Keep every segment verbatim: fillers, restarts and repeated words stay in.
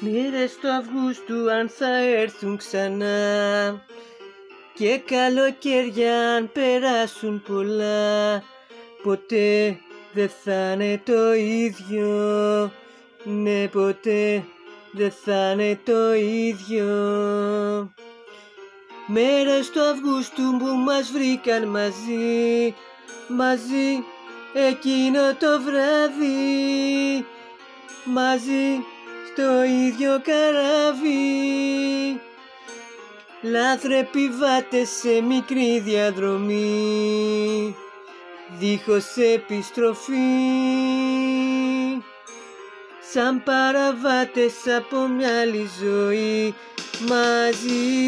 Μέρες του Αυγούστου αν θα έρθουν ξανά και καλοκαίρια αν περάσουν πολλά, ποτέ δεν θα είναι το ίδιο, ναι ποτέ δεν θα είναι το ίδιο. Μέρες του Αυγούστου που μας βρήκαν μαζί, μαζί εκείνο το βράδυ, μαζί στο ίδιο καράβι, λάθρεποι βάτες σε μικρή διαδρομή, δίχως επιστροφή, σαν παραβάτες από μια άλλη ζωή μαζί.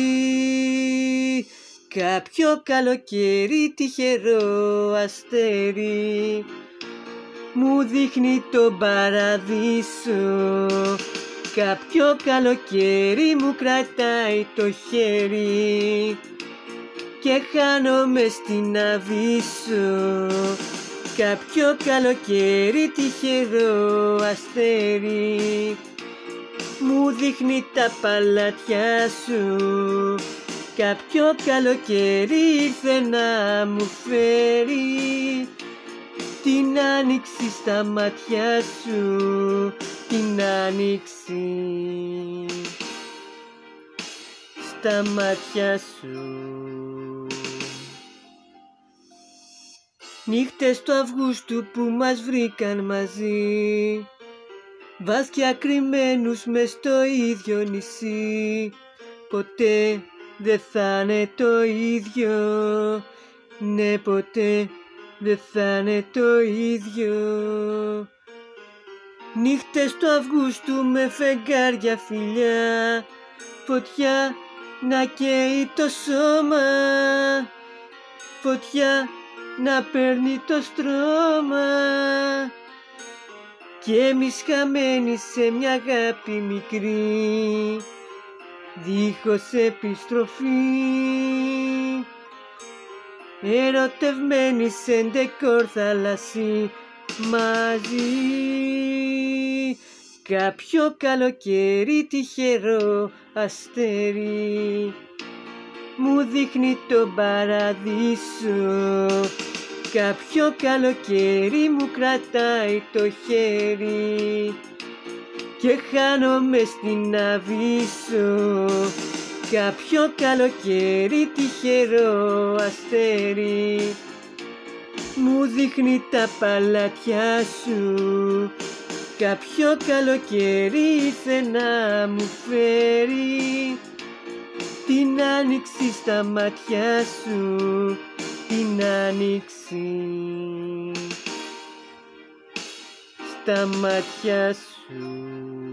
Κάποιο καλοκαίρι τυχερό αστέρι μου δείχνει τον παραδείσο, κάποιο καλοκαίρι μου κρατάει το χέρι και χάνομαι στην Αβύσσο. Κάποιο καλοκαίρι τυχερό αστέρι μου δείχνει τα παλάτια σου, κάποιο καλοκαίρι ήρθε να μου φέρει την άνοιξη στα μάτια σου, την άνοιξη στα μάτια σου. Νύχτες του Αυγούστου που μας βρήκαν μαζί, βάθια κρυμμένους μες στο ίδιο νησί, ποτέ δεν θα είναι το ίδιο, ναι ποτέ δεν θα είναι το ίδιο. Νύχτες του Αυγούστου με φεγγάρια φιλιά, φωτιά να καίει το σώμα, φωτιά να παίρνει το στρώμα, και εμείς χαμένοι σε μια αγάπη μικρή, δίχως επιστροφή, ερωτευμένοι σε ντεκόρ θαλασσί μαζί. Κάποιο καλοκαίρι τυχερό αστέρι μου δείχνει τον παραδείσο, κάποιο καλοκαίρι μου κρατάει το χέρι και χάνομαι στην Αβύσσο. Κάποιο καλοκαίρι τυχερό αστέρι μου δείχνει τα παλάτια σου, κάποιο καλοκαίρι ήρθε να μου φέρει την άνοιξη στα μάτια σου, την άνοιξη στα μάτια σου.